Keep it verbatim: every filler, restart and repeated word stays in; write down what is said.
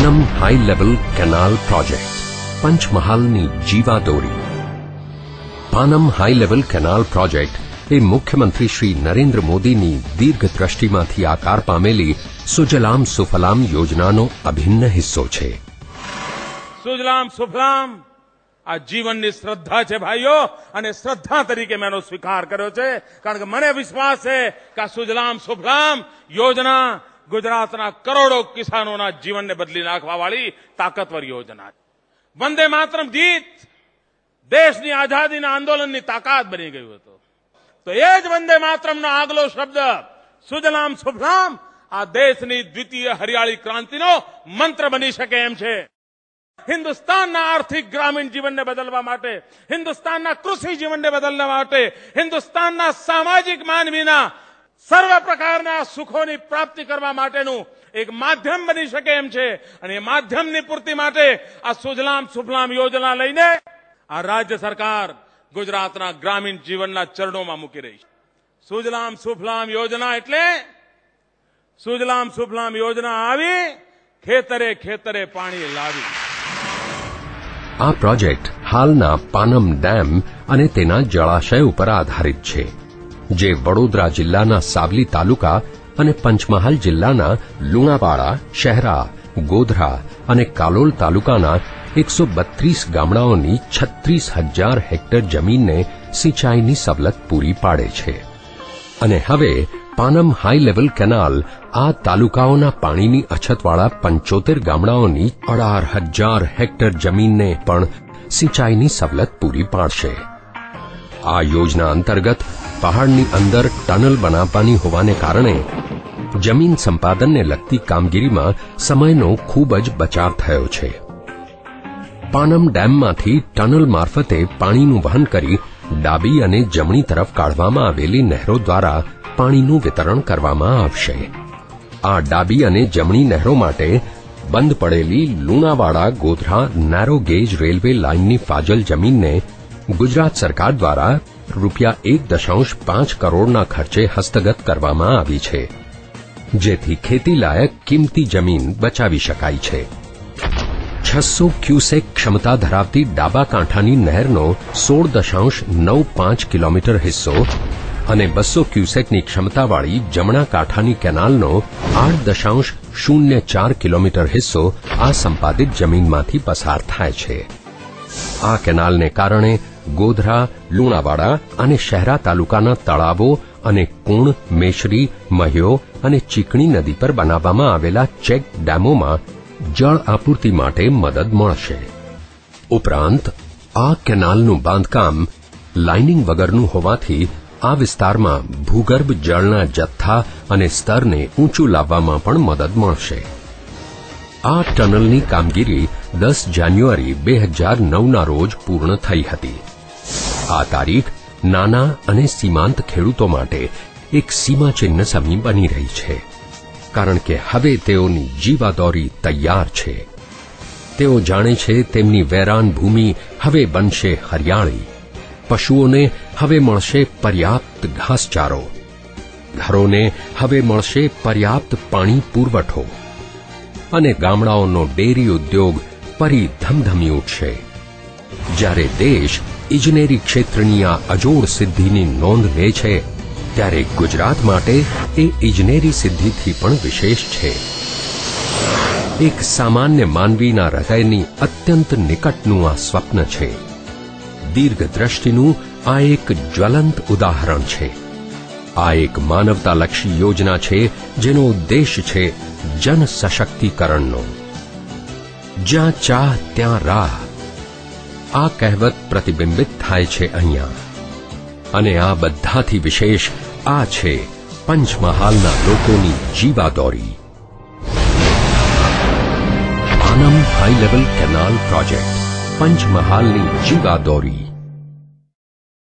Panam high level canal project પંચમહાલની જીવાદોરી. Panam high level canal project એ મુખ્યમંત્રી શ્રી નરેન્દ્ર મોદીની દીર્ઘદ્રષ્ટિમાંથી આકાર પામેલી સુજલામ સુફલામ યોજનાનો અભિન્ન હિસ્સો છે. સુજલામ સુફલામ આ જીવનની શ્રદ્ધા છે ભાઈઓ, અને શ્રદ્ધા તરીકે મેં એનો સ્વીકાર કર્યો છે, કારણ કે મને વિશ્વાસ છે કે આ સુજલામ સુફલામ યોજના ગુજરાતના કરોડો કિસાનોના જીવનને બદલી નાખવા વાળી તાકતવર યોજના છે. વંદે માતરમ ગીત દેશની આઝાદીના આંદોલનની તાકાત બની ગયું હતું, તો એ જ વંદે માતરમનો આગલો શબ્દ સુજલામ સુફલામ આ દેશની દ્વિતીય હરિયાળી ક્રાંતિનો મંત્ર બની શકે એમ છે. હિન્દુસ્તાનના આર્થિક ગ્રામીણ જીવનને બદલવા માટે, હિન્દુસ્તાનના કૃષિ જીવનને બદલવા માટે, હિન્દુસ્તાનના સામાજિક માનવીના સર્વ પ્રકારના સુખોની પ્રાપ્તિ કરવા માટેનું એક માધ્યમ બની શકે એમ છે. અને એ માધ્યમની પૂર્તિ માટે આ સુજલામ સુફલામ યોજના લઈને આ રાજ્ય સરકાર ગુજરાતના ગ્રામીણ જીવનના ચરણોમાં મૂકી રહી છે. સુજલામ સુફલામ યોજના એટલે સુજલામ સુફલામ યોજના આવી, ખેતરે ખેતરે પાણી લાવી. આ પ્રોજેક્ટ હાલના પાનમ ડેમ અને તેના જળાશય ઉપર આધારિત છે, જે વડોદરા જિલ્લાના સાવલી તાલુકા અને પંચમહાલ જિલ્લાના લુણાવાડા, શહેરા, ગોધરા અને કાલોલ તાલુકાના એકસો બત્રીસ ગામડાઓની છત્રીસ હજાર હેક્ટર જમીનને સિંચાઈની સવલત પૂરી પાડે છે. અને હવે પાનમ હાઈ લેવલ કેનાલ આ તાલુકાઓના પાણીની અછતવાળા પંચોતેર ગામડાઓની અઢાર હજાર હેક્ટર જમીનને પણ સિંચાઈની સવલત પૂરી પાડશે. આ યોજના અંતર્ગત પહાડની અંદર ટનલ બનાવવાની હોવાને કારણે જમીન સંપાદનને લગતી કામગીરીમાં સમયનો ખૂબ જ બચાવ થયો છે. પાનમ ડેમમાંથી ટનલ મારફતે પાણીનું વહન કરી ડાબી અને જમણી તરફ કાઢવામાં આવેલી નહેરો દ્વારા પાણીનું વિતરણ કરવામાં આવશે. આ ડાબી અને જમણી નહેરો માટે બંધ પડેલી Lunawada Godhra narrow gauge railway લાઇનની ફાજલ જમીનને ગુજરાત સરકાર દ્વારા રૂપિયા એક દશાંશ પાંચ કરોડના ખર્ચે હસ્તગત કરવામાં આવી છે, જેથી ખેતીલાયક કિંમતી જમીન બચાવી શકાય છે. છસો ક્યુસેક ક્ષમતા ધરાવતી ડાબા કાંઠાની નહેરનો સોળ દશાંશ નવ પાંચ કિલોમીટર હિસ્સો અને બસો ક્યુસેકની ક્ષમતાવાળી જમણા કાંઠાની કેનાલનો આઠ દશાંશ શૂન્ય ચાર કિલોમીટર હિસ્સો આ સંપાદિત જમીનમાંથી પસાર થાય છે. આ કેનાલને કારણે ગોધરા, લુણાવાડા અને શહેરા તાલુકાના તળાવો અને કુણ, મેશરી, મહ્યો અને ચીકણી નદી પર બનાવવામાં આવેલા ચેક ડેમોમાં જળ આપૂર્તિ માટે મદદ મળશે. ઉપરાંત આ કેનાલનું બાંધકામ લાઇનિંગ વગરનું હોવાથી આ વિસ્તારમાં ભૂગર્ભ જળના જથ્થા અને સ્તરને ઊંચું લાવવામાં પણ મદદ મળશે. આ ટનલની કામગીરી દસ જાન્યુઆરી બે હજાર નવના રોજ પૂર્ણ થઈ હતી. આ તારીખ નાના અને સીમાંત ખેડૂતો માટે એક સીમાચિહ્ન સમી બની રહી છે, કારણ કે હવે તેઓની જીવાદોરી તૈયાર છે. તેઓ જાણે છે તેમની વેરાન ભૂમિ હવે બનશે હરિયાળી, પશુઓને હવે મળશે પર્યાપ્ત ઘાસચારો, ઘરોને હવે મળશે પર્યાપ્ત પાણી પુરવઠો અને ગામડાઓનો ડેરી ઉદ્યોગ ફરી ધમધમી ઉઠશે. જ્યારે દેશ ઇજનેરી ક્ષેત્રની આ અજોડ સિદ્ધિની નોંધ લે છે, ત્યારે ગુજરાત માટે એ ઇજનેરી સિદ્ધિથી પણ વિશેષ છે. એક સામાન્ય માનવીના હૃદયની અત્યંત નિકટનું આ સ્વપ્ન છે. દીર્ઘદ્રષ્ટિનું આ એક જ્વલંત ઉદાહરણ છે. આ એક માનવતાલક્ષી યોજના છે, જેનો ઉદ્દેશ છે જન સશક્તિકરણનો. જ્યાં ચાહ ત્યાં રાહ, આ કહેવત પ્રતિબિંબિત થાય છે અહીંયા. અને આ બધાથી વિશેષ આ છે પંચમહાલના લોકોની જીવાદોરી. Panam high level canal project પંચમહાલની જીવાદોરી.